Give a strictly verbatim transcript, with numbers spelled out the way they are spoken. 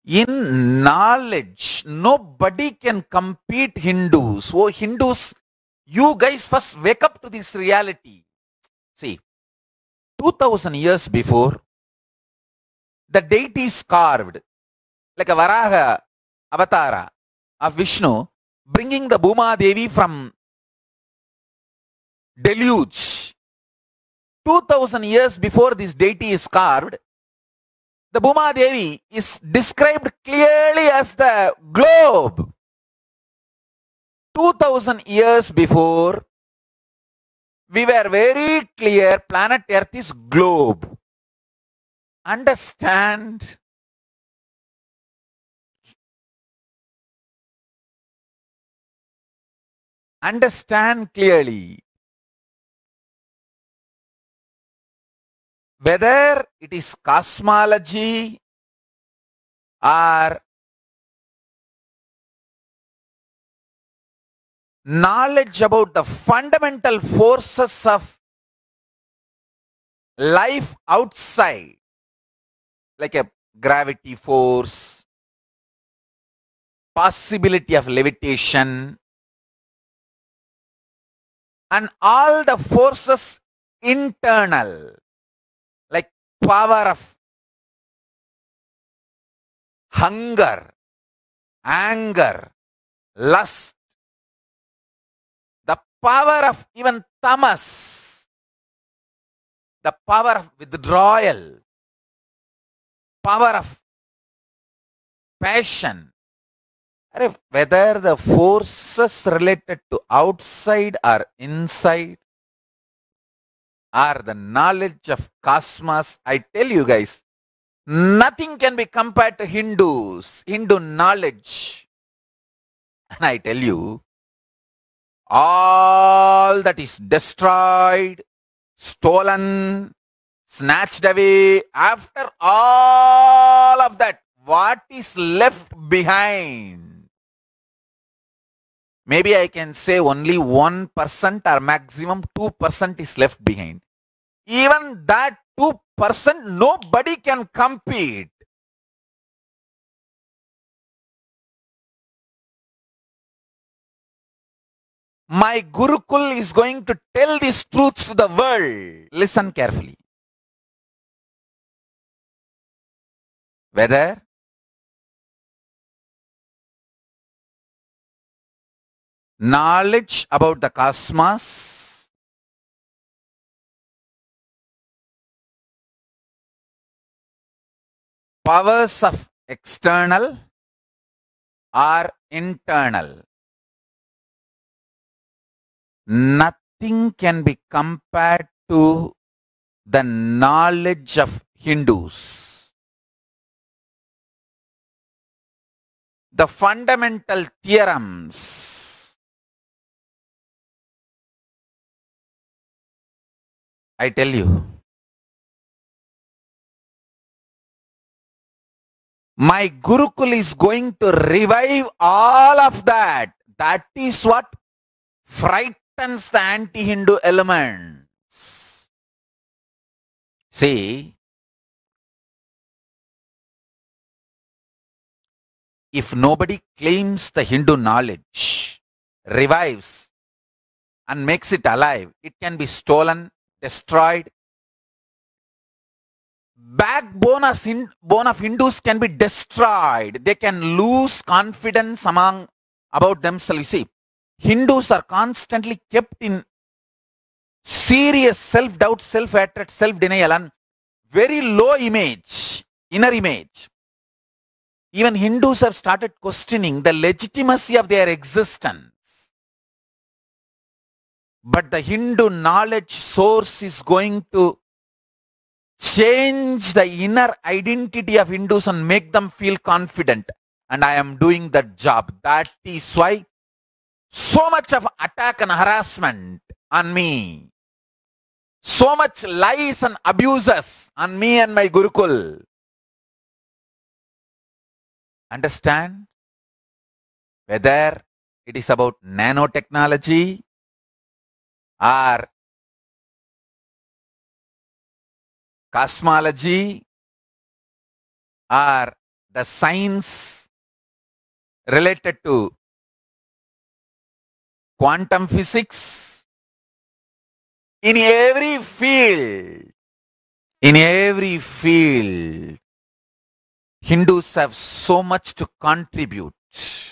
In knowledge, nobody can compete Hindus. Oh, Hindus, you guys first wake up to this reality. See, two thousand years before, the deities carved like a Varaha avatara of Vishnu, bringing the Bhuma Devi from deluge. two thousand years before this deity is carved, the Bhuma Devi is described clearly as the globe. two thousand years before, we were very clear planet Earth is globe. Understand? Understand clearly. Whether it is cosmology or knowledge about the fundamental forces of life outside, like a gravity force, possibility of levitation, and all the forces internal, like power of hunger, anger, lust, the power of even tamas, the power of withdrawal, power of passion. Whether the forces related to outside or inside, or the knowledge of cosmos, I tell you guys, nothing can be compared to Hindus, Hindu knowledge. And I tell you, all that is destroyed, stolen, snatched away, after all of that, what is left behind? Maybe I can say only one percent or maximum two percent is left behind. Even that two percent, nobody can compete. My Gurukul is going to tell these truths to the world. Listen carefully. Whether knowledge about the cosmos, powers of external or internal, nothing can be compared to the knowledge of Hindus. The fundamental theorems, I tell you, my Gurukul is going to revive all of that. That is what frightens the anti-Hindu elements. See, if nobody claims the Hindu knowledge, revives, and makes it alive, it can be stolen, destroyed. Backbone of, bone of Hindus can be destroyed. They can lose confidence among about themselves. You see, Hindus are constantly kept in serious self-doubt, self-hatred, self-denial, and very low image, inner image. Even Hindus have started questioning the legitimacy of their existence. But the Hindu knowledge source is going to change the inner identity of Hindus and make them feel confident. And I am doing that job. That is why so much of attack and harassment on me. So much lies and abuses on me and my Gurukul. Understand? Whether it is about nanotechnology or cosmology or the science related to quantum physics, in every field, in every field, Hindus have so much to contribute.